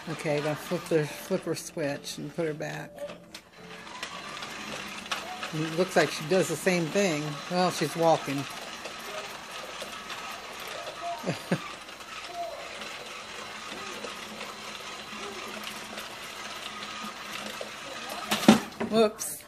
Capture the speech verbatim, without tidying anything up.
Okay, now flip the flipper switch and put her back. It looks like she does the same thing. Well, she's walking. Whoops.